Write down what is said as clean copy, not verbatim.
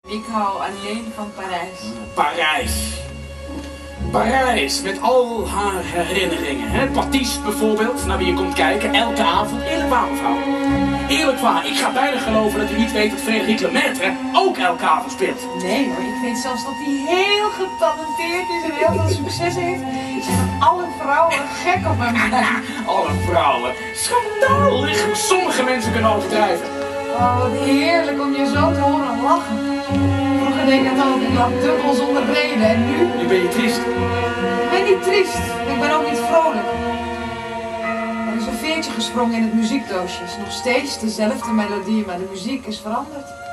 Ik hou alleen van Parijs. Parijs. Parijs, met al haar herinneringen. Hè? Patisse bijvoorbeeld, naar wie je komt kijken, elke avond. Eerlijk waar, mevrouw. Eerlijk waar, ik ga bijna geloven dat u niet weet dat Frédéric Lemaitre ook elke avond speelt. Nee hoor, ik weet zelfs dat hij heel getalenteerd is en heel veel succes heeft. En dat alle vrouwen gek op hem zijn. Alle vrouwen. Schandalig hoe sommige mensen kunnen overdrijven. Oh, wat heerlijk om je zo te horen lachen. Vroeger deed ik dat ook, ik lag dubbel zonder reden en nu? Nu ben je triest. Ik ben niet triest, ik ben ook niet vrolijk. Er is een veertje gesprongen in het muziekdoosje. Het is nog steeds dezelfde melodie, maar de muziek is veranderd.